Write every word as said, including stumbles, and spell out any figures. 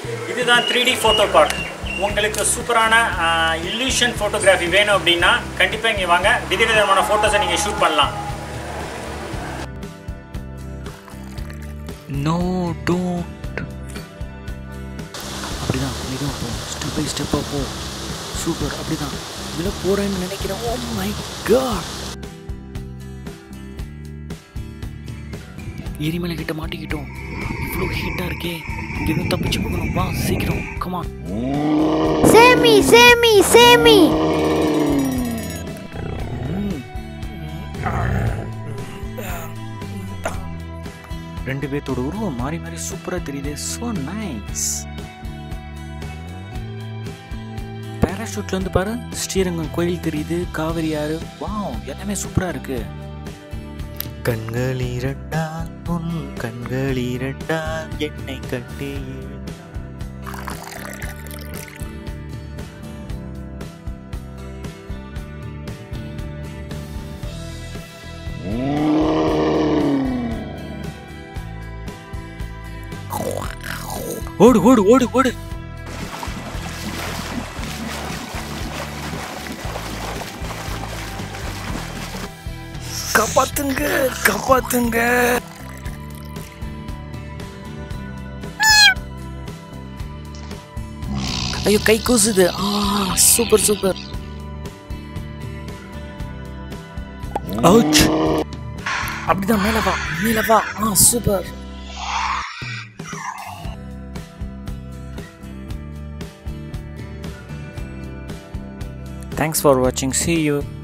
இதுதான் three D photo park. உங்களுக்கு சூப்பரான இல்லூஷன் ஃபோட்டோகிராஃபி வேணும் அப்படின்னா கண்டிப்பாக இங்கே வாங்க. விதவிதமான ஃபோட்டோஸை நீங்கள் ஷூட் பண்ணலாம். No don't. அப்படிதான் மெதுவாக போ, ஸ்டெப் பை ஸ்டெப்பாக போ. சூப்பர். அப்படிதான் இதில் போகிறேன்னு நினைக்கிறேன். ஓ மை காட், எரிமலை கிட்ட மாட்டிக்கிட்டோம். இவ்வளோ ஹீட்டாக இருக்கே, இங்கிருந்து தப்பிச்சு போகணும். வா சீக்கிரம், கமான். சேமி சேமி சேமி. ரெண்டு பேர்த்தோட உருவம் மாறி மாறி சூப்பராக தெரியுது. So nice. பேராஷூட்லேருந்து பாரு, ஸ்ரீரங்கம் கோயில் தெரியுது, காவிரி ஆறு. வாவ், எல்லாமே சூப்பராக இருக்கு. கண்கள் இரண்டால் உன் கண்கள் இரண்டால் என்னை கண்டே. ஓடு ஓடு ஓடு ஓடு. காப்பாத்துங்க காப்பாத்துங்க. ஐயோ கை கூசுது. ஆ சூப்பர் சூப்பர். அவுச். அப்படிதான் மேல வா மேல வா. ஆ super. Thanks for watching. See you.